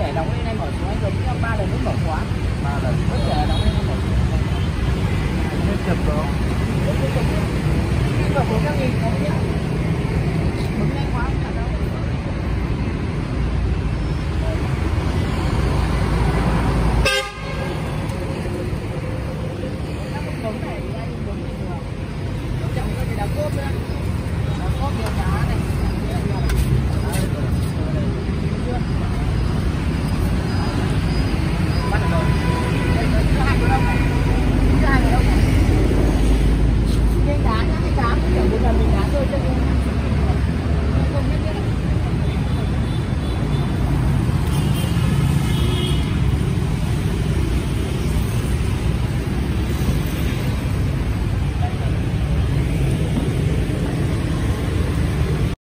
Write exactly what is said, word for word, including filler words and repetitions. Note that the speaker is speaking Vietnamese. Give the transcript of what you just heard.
trẻ đóng lên em mở xuống anh giống như ba lần lúc mở khóa. Ba lần. Bất trẻ đóng lên em mở xuống. Hết chụp rồi. Hết chụp. Đi vào bốn trăm nghìn có nhá.